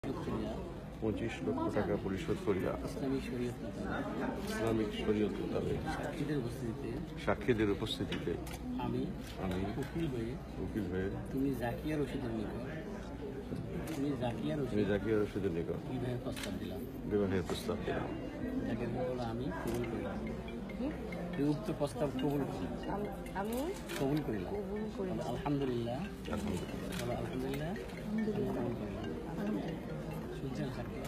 25 লক্ষ টাকা পরিশোধ করিয়া ইসলামিক শরীয়ত মোতাবেক সাক্ষীদের উপস্থিতিতে আমি উকিল হয়ে তুমি জাকিয়া রশিদের নিকট বিবাহের প্রস্তাব দিলাম। আমি কবুল করিলাম। উক্ত প্রস্তাব কবুল করিলাম। আলহামদুলিল্লাহ। আলহামদুলিল্লাহ। শুনছেন সাক্ষী?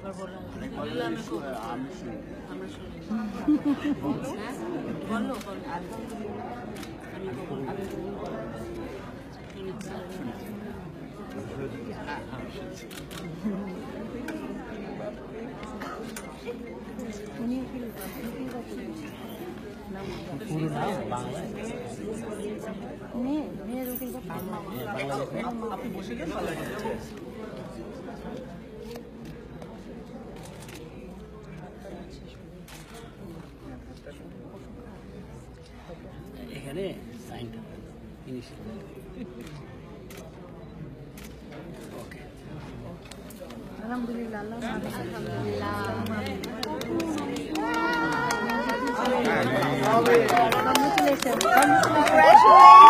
পুরো নাম বাংলায় আপনি বসে গেলেন এখানে সাইনটা ফিনিশ। ওকে আলহামদুলিল্লাহ। Congratulations.